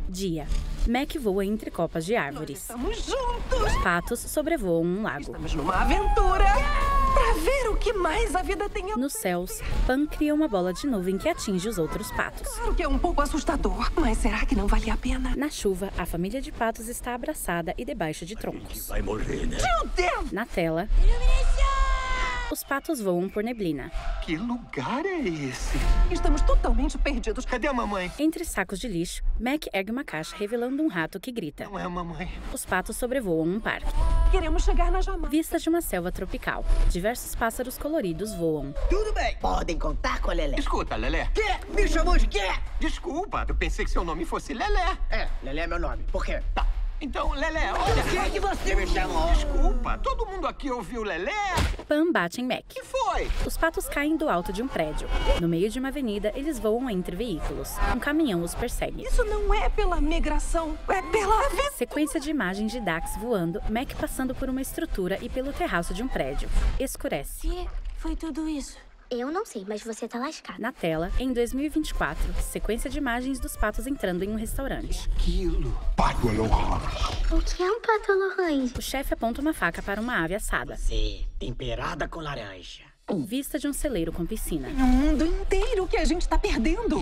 Dia. Mac voa entre copas de árvores. Estamos juntos! Patos sobrevoam um lago. Estamos numa aventura pra ver o que mais a vida tem a... Nos céus, Pan cria uma bola de nuvem que atinge os outros patos. Claro que é um pouco assustador, mas será que não valia a pena? Na chuva, a família de patos está abraçada e debaixo de troncos. Vai morrer, né? Meu Deus! Na tela, os patos voam por neblina. Que lugar é esse? Estamos totalmente perdidos. Cadê a mamãe? Entre sacos de lixo, Mac ergue uma caixa revelando um rato que grita. Não é a mamãe. Os patos sobrevoam um parque. Queremos chegar na Jamaica. Vista de uma selva tropical. Diversos pássaros coloridos voam. Tudo bem, podem contar com a Lelé. Escuta, Lelé. Quê? Me chamou de quê? Desculpa, eu pensei que seu nome fosse Lelé. É, Lelé é meu nome. Por quê? Tá. Então, Lelé, olha... Por que você me chamou? Desculpa, todo mundo aqui ouviu Lelé? Pan bate em Mac. Que foi? Os patos caem do alto de um prédio. No meio de uma avenida, eles voam entre veículos. Um caminhão os persegue. Isso não é pela migração, é pela vida. Sequência de imagens de Dax voando, Mac passando por uma estrutura e pelo terraço de um prédio. Escurece. Que foi tudo isso? Eu não sei, mas você tá lascado. Na tela, em 2024, sequência de imagens dos patos entrando em um restaurante. Aquilo. O que é um pato Lorange? O chefe aponta uma faca para uma ave assada. Sim, temperada com laranja. Vista de um celeiro com piscina. É um mundo inteiro que a gente tá perdendo.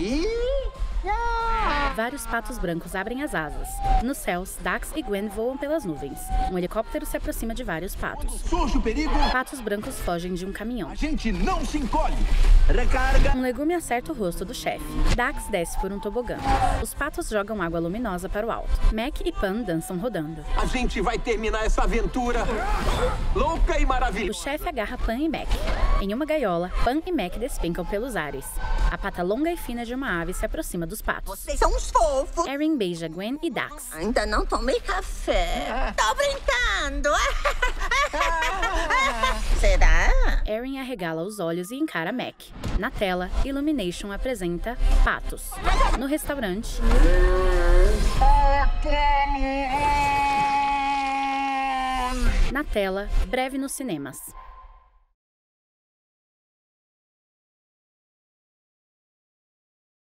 Vários patos brancos abrem as asas. Nos céus, Dax e Gwen voam pelas nuvens. Um helicóptero se aproxima de vários patos. Surge o perigo, Patos brancos fogem de um caminhão. a gente não se encolhe. Recarga. Um legume acerta o rosto do chefe. Dax desce por um tobogã. Os patos jogam água luminosa para o alto. Mac e Pan dançam rodando. A gente vai terminar essa aventura louca e O maravilhosa. chefe agarra Pan e Mac. Em uma gaiola, Pan e Mac despencam pelos ares. A pata longa e fina de uma ave se aproxima dos patos. Vocês são uns fofos. Erin beija Gwen e Dax. Ainda não tomei café. Tô brincando. Será? Erin arregala os olhos e encara Mac. Na tela, Illumination apresenta Patos. No restaurante, na tela, breve nos cinemas.